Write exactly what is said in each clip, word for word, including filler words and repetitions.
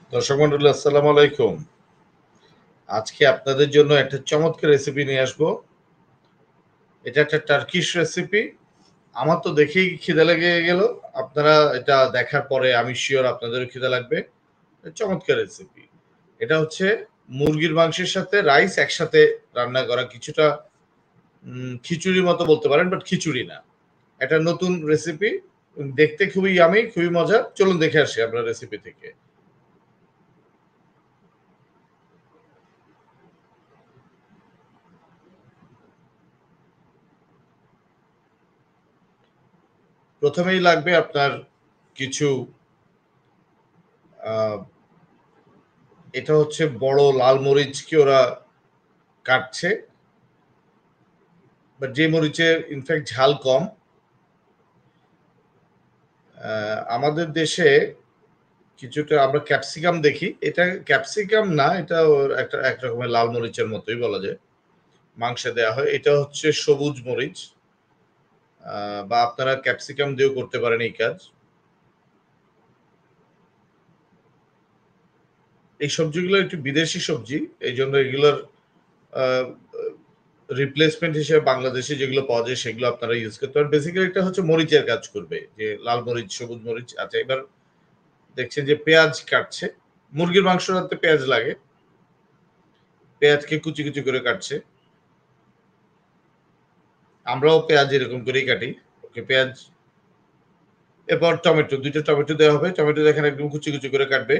দর্শক মন্ডলী আসসালামু আলাইকুম। আজকে আপনাদের জন্য একটা চমৎকার রেসিপি নিয়ে আসবো। এটা একটা টার্কিশ রেসিপি। আমার তো দেখেই খিদে লেগে গেল। আপনারা এটা দেখার পরে আমি সিওর আপনাদেরও খিদে লাগবে। চমৎকার রেসিপি। এটা হচ্ছে মুরগির মাংসের সাথে রাইস একসাথে রান্না করা, কিছুটা উম খিচুড়ির মতো বলতে পারেন, বাট খিচুড়ি না। একটা নতুন রেসিপি। দেখতে খুবই ইয়ামি, খুবই মজার। চলুন দেখে আসি আমরা রেসিপি থেকে। প্রথমেই লাগবে আপনার কিছু আ এটা হচ্ছে বড় লাল মরিচকে ওরা কাটছে। বাট যে মরিচের ইনফেক্ট ঝাল কম। আ আমাদের দেশে কিছুটা আমরা ক্যাপসিকাম দেখি। এটা ক্যাপসিকাম না, এটা ওর একটা এক রকমের লাল মরিচের মতোই বলা যায়। মাংসে দেয়া হয়। এটা হচ্ছে সবুজ মরিচ। আ বা আপনারা ক্যাপসিকাম দিয়েও করতে পারেন এই কাজ। এই সবজিগুলো একটু বিদেশি সবজি। এইজন্য এগুলোর আ রিপ্লেসমেন্ট হিসেবে বাংলাদেশে যেগুলো পাওয়া যায় সেগুলো আপনারা ইউজ করতে পারেন। বেসিক্যালি এটা হচ্ছে মরিচের কাজ করবে। যে লাল মরিচ, সবুজ মরিচ। আচ্ছা, এবার দেখছেন যে পেঁয়াজ কাটছে। মুরগির মাংস রাঁধতে পেঁয়াজ লাগে। পেঁয়াজকে কুচি, কুচি করে কাটছে। আমরাও পেঁয়াজ এরকম করেই কাটি। ওকে, পেঁয়াজ এরপর টমেটো, দুই টা টমেটো দেওয়া হবে। টমেটো দেখেন একদম কুচি, কুচি করে কাটবে।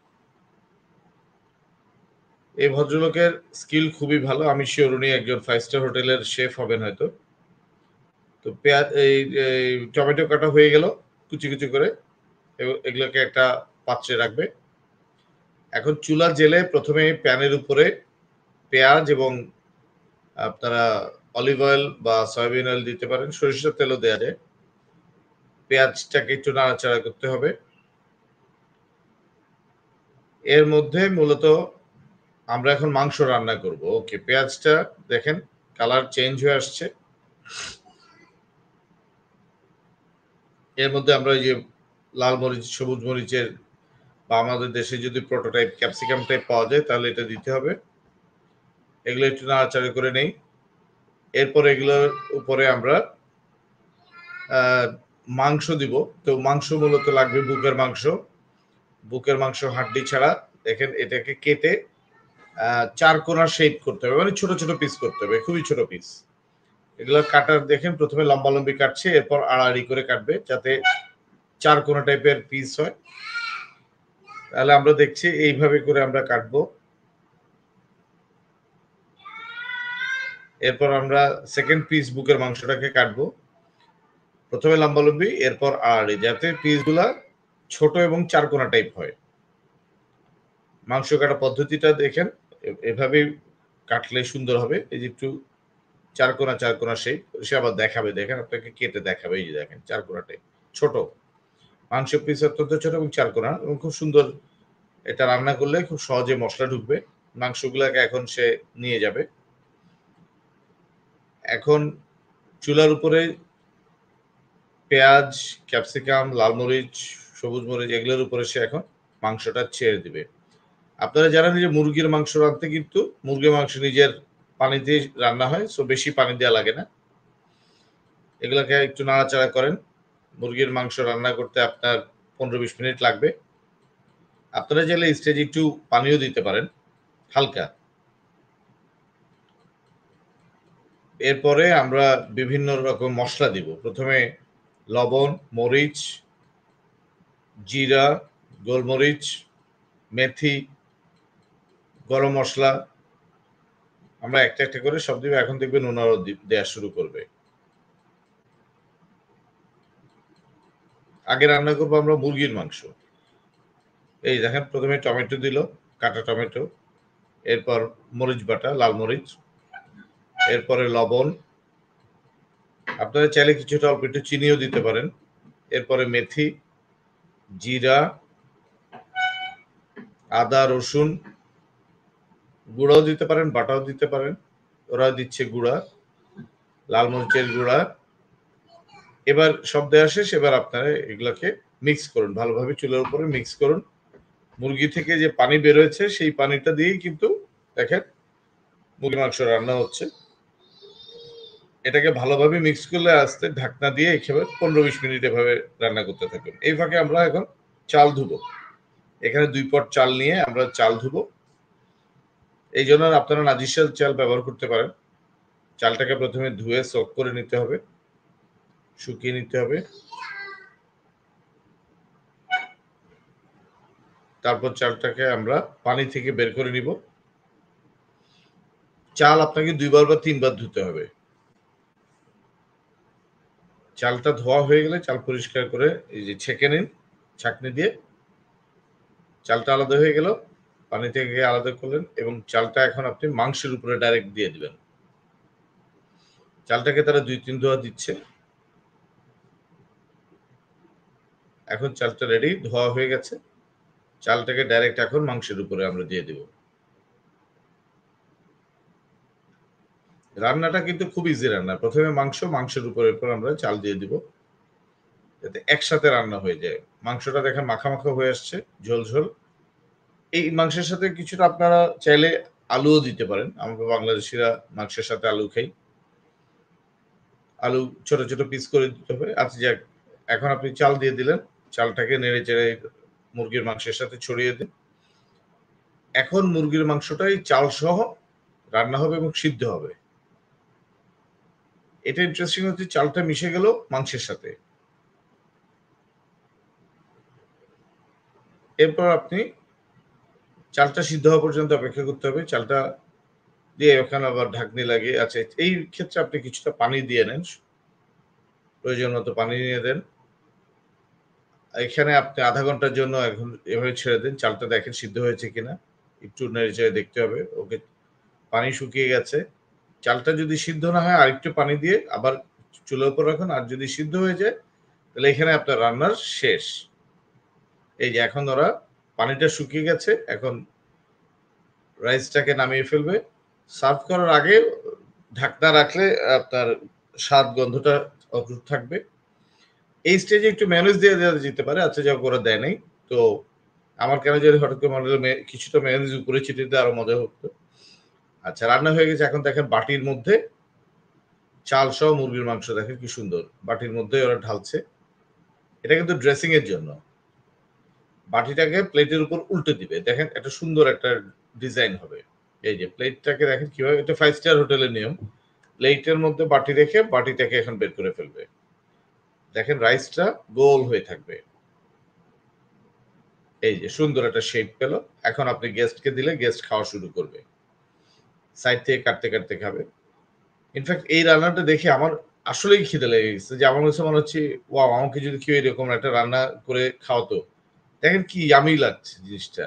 এই ভদ্রলোকের স্কিল খুবই ভালো। আমি সিউর উনি একজন ফাইভ স্টার হোটেলের শেফ হবেন হয়তো। তো পেঁয়াজ এই এই টমেটো কাটা হয়ে গেল কুচি, কুচি করে। এ এগুলোকে একটা পাত্রে রাখবে। এখন চুলা জ্বেলে প্রথমে প্যানের উপরে পেঁয়াজ এবং আপনারা অলিভ অয়েল বা সয়াবিন অয়েল দিতে পারেন। সরিষার তেলও দেয়া যায়। পেঁয়াজটাকে একটু নাড়াচাড়া করতে হবে। এর মধ্যে মূলত আমরা এখন মাংস রান্না করব। ওকে, পেঁয়াজটা দেখেন কালার চেঞ্জ হয়ে আসছে। এর মধ্যে আমরা এই যে লাল মরিচ, সবুজ মরিচের বা আমাদের দেশে যদি প্রোটোটাইপ ক্যাপসিকাম টাইপ পাওয়া যায় তাহলে এটা দিতে হবে। এগুলো একটু নাড়াচাড়া করে নেই। এরপর এগুলোর উপরে আমরা আ মাংস দিব। তো মাংস মূলত লাগবে বুকের মাংস। বুকের মাংস হাড্ডি ছাড়া। দেখেন এটাকে কেটে আ চার কোণা শেপ করতে হবে। মানে ছোট, ছোট পিস করতে হবে। খুবই ছোট পিস। এগুলো কাটার দেখেন প্রথমে লম্বালম্বি কাটছে, এরপর আড়াআড়ি করে কাটবে যাতে চার কোণা টাইপের পিস হয়। তাহলে আমরা দেখছি এইভাবে করে আমরা কাটবো। এরপর আমরা সেকেন্ড পিস বুকের মাংসটাকে কাটবো। প্রথমে লম্বালম্বি, এরপর আড়াআড়ি, যাতে পিসগুলা ছোট এবং চার কোণা টাইপ হয়। মাংস কাটা পদ্ধতিটা দেখেন এ এভাবেই কাটলে সুন্দর হবে। এই যে একটু চার কোণা, চার কোণা শেপ। সে আবার দেখাবে, দেখেন আপনাকে কেটে দেখাবে। এই যে দেখেন চার কোণা টাইপ। ছোট। মাংস পিস অত্যন্ত ছোট এবং চার কোণা এবং খুব সুন্দর। এটা রান্না করলে খুব সহজে মসলা ঢুকবে। মাংসগুলাকে এখন সে নিয়ে যাবে। এখন চুলার উপরে পেঁয়াজ, ক্যাপসিকাম, লাল মরিচ, সবুজ মরিচ এগুলোর উপরে সে এখন মাংসটা ছেড়ে দিবে। আপনারা জানেন যে মুরগির মাংস রাঁধতে কিন্তু মুরগির মাংস নিজের পানি দিয়ে রান্না হয়। সো বেশি পানি দেয়া লাগে না। এগুলাকে একটু নাড়াচাড়া করেন। মুরগির মাংস রান্না করতে আপনার পনেরো বিশ মিনিট লাগবে। আপনারা চাইলে এই স্টেজে একটু পানিও দিতে পারেন, হালকা। এরপরে আমরা বিভিন্ন রকম মসলা দিব। প্রথমে লবণ, মরিচ, জিরা, গোলমরিচ, মেথি, গরম মসলা। আমরা একটা, একটা করে সব দিব। এখন দেখবেন ওনারাও দি দেয়া শুরু করবে। আগে রান্না করব আমরা মুরগির মাংস। এই দেখেন প্রথমে টমেটো দিল, কাটা টমেটো। এরপর মরিচ বাটা, লাল মরিচ। এরপরে লবণ। আপনারা চাইলে কিছুটা অল্প একটু চিনিও দিতে পারেন। এরপরে মেথি, জিরা, আদা, রসুন গুঁড়াও দিতে পারেন, বাটাও দিতে পারেন। ওরা দিচ্ছে গুঁড়া, লাল মরিচের গুঁড়া। এবার সব দেওয়া শেষ। এবার আপনারা এগুলাকে মিক্স করুন। ভালোভাবে চুলার উপরে মিক্স করুন। মুরগি থেকে যে পানি বের হয়েছে সেই পানিটা দিয়েই কিন্তু দেখেন মুরগির মাংস রান্না হচ্ছে। এটাকে ভালোভাবে মিক্স করলে আস্তে ঢাকনা দিয়ে এভাবে পনেরো বিশ মিনিট এভাবে রান্না করতে থাকবেন। এই ফাঁকে আমরা এখন চাল ধুবো। এখানে দুই পট চাল নিয়ে আমরা চাল ধুবো। এই জন্য আপনারা নাজিরশাল চাল ব্যবহার করতে পারেন। চালটাকে প্রথমে ধুয়ে সোক করে নিতে হবে, শুকিয়ে নিতে হবে। তারপর চালটাকে আমরা পানি থেকে বের করে নিব। চাল আপনাকে দুইবার বা তিনবার ধুতে হবে। চালটা ধোয়া হয়ে গেলে চাল পরিষ্কার করে এই যে ছেঁকে নিন ছাঁকনি দিয়ে। চালটা আলাদা হয়ে গেল, পানি থেকে আলাদা করলেন এবং চালটা এখন আপনি মাংসের উপরে ডাইরেক্ট দিয়ে দিবেন। চালটাকে তারা দুই তিন ধোয়া দিচ্ছে। এখন চালটা রেডি, ধোয়া হয়ে গেছে। চালটাকে ডাইরেক্ট এখন মাংসের উপরে আমরা দিয়ে দিব। রান্নাটা কিন্তু খুব ইজি রান্না। প্রথমে মাংস, মাংসের উপরে পর আমরা চাল দিয়ে দিব, যাতে একসাথে রান্না হয়ে যায়। মাংসটা দেখেন মাখা মাখা হয়ে আসছে, ঝোল ঝোল। এই মাংসের সাথে কিছুটা আপনারা চাইলে আলুও দিতে পারেন। আমরা বাংলাদেশিরা মাংসের সাথে আলু খাই। আলু ছোট ছোট পিস করে দিতে হবে। আচ্ছা যাক, এখন আপনি চাল দিয়ে দিলেন। চালটাকে নেড়ে চেড়ে মুরগির মাংসের সাথে ছড়িয়ে দিন। এখন মুরগির মাংসটাই চাল সহ রান্না হবে এবং সিদ্ধ হবে। এটা ইন্টারেস্টিং হচ্ছে চালটা মিশে গেল মাংসের সাথে। এরপর আপনি চালটা সিদ্ধ হওয়া পর্যন্ত অপেক্ষা করতে হবে। চালটা দিয়ে ওখানে আবার ঢাকনি লাগিয়ে, আচ্ছা এই ক্ষেত্রে আপনি কিছুটা পানি দিয়ে নেন, প্রয়োজন মতো পানি নিয়ে দেন। এখানে আপনি আধা ঘন্টার জন্য এখন এভাবে ছেড়ে দিন, চালটা দেখেন সিদ্ধ হয়েছে কিনা, একটু নেড়ে চেড়ে দেখতে হবে। ওকে, পানি শুকিয়ে গেছে। চালটা যদি সিদ্ধ না হয় আরেকটু পানি দিয়ে আবার চুলার উপর রাখুন। আর যদি সিদ্ধ হয়ে যায় তাহলে এখানে আপনার রান্নার শেষ। এই যে এখন ওরা পানিটা শুকিয়ে গেছে, এখন রাইসটাকে নামিয়ে ফেলবে। সার্ভ করার আগে ঢাকনা রাখলে আপনার স্বাদ গন্ধটা অটুট থাকবে। এই স্টেজে একটু মেয়োনিজ দিয়ে দেওয়া যেতে পারে। আচ্ছা যাক, ওরা দেয় নাই, তো আমার কেন যদি হঠাৎ করে মনে হলো কিছুটা মেয়োনিজ উপরে ছিটিয়ে দিতে আরো মজা হতো। আচ্ছা, রান্না হয়ে গেছে। এখন দেখেন বাটির মধ্যে চাল সহ মুরগির মাংস, দেখেন কি সুন্দর বাটির মধ্যে ওরা ঢালছে। এটা কিন্তু ড্রেসিং এর জন্য। বাটিটাকে প্লেটের উপর উল্টে দিবে, দেখেন একটা সুন্দর একটা ডিজাইন হবে। এই যে প্লেটটাকে দেখেন কিভাবে, এটা ফাইভ স্টার হোটেলের নিয়ম। প্লেটের মধ্যে বাটি রেখে বাটিটাকে এখন বের করে ফেলবে। দেখেন রাইসটা গোল হয়ে থাকবে। এই যে সুন্দর একটা শেপ পেল। এখন আপনি গেস্টকে দিলে গেস্ট খাওয়া শুরু করবে, সাইড থেকে কাটতে কাটতে খাবে। ইনফ্যাক্ট এই রান্নাটা দেখে আমার আসলেই খিদে লেগে গেছে, যে আমার কাছে মনে হচ্ছে ওয়াও, আমাকে যদি কেউ এরকম একটা রান্না করে খাওয়াতো। দেখেন কি ইয়ামি লাগছে জিনিসটা।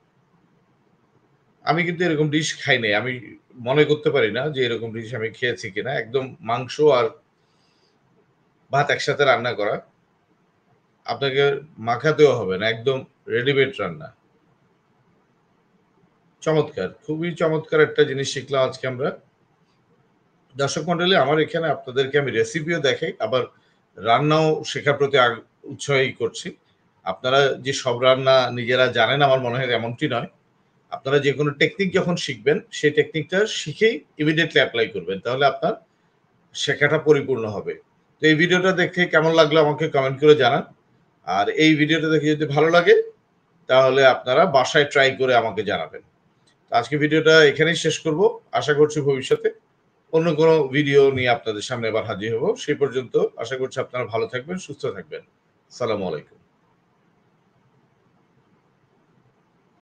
আমি কিন্তু এরকম ডিশ খাই নাই। আমি মনে করতে পারি না যে এরকম ডিশ আমি খেয়েছি কিনা। একদম মাংস আর ভাত একসাথে রান্না করা। আপনাকে মাখাতেও হবে না, একদম রেডিমেড রান্না। চমৎকার, খুবই চমৎকার একটা জিনিস শিখলাম আজকে আমরা। দর্শক মন্ডলী, আমার এখানে আপনাদেরকে আমি রেসিপিও দেখাই, আবার রান্নাও শেখার প্রতি উৎসাহী করছি। আপনারা যে সব রান্না নিজেরা জানেন আমার মনে হয় এমনটি নয়। আপনারা যে কোনো টেকনিক যখন শিখবেন সেই টেকনিকটা শিখেই ইমিডিয়েটলি অ্যাপ্লাই করবেন, তাহলে আপনার শেখাটা পরিপূর্ণ হবে। তো এই ভিডিওটা দেখে কেমন লাগলো আমাকে কমেন্ট করে জানান। আর এই ভিডিওটা দেখে যদি ভালো লাগে তাহলে আপনারা বাসায় ট্রাই করে আমাকে জানাবেন। আজকে ভিডিওটা এখানেই শেষ করব। আশা করছি ভবিষ্যতে অন্য কোনো ভিডিও নিয়ে আপনাদের সামনে আবার হাজির হব। সেই পর্যন্ত আশা করছি আপনারা ভালো থাকবেন, সুস্থ থাকবেন। আসসালামু আলাইকুম।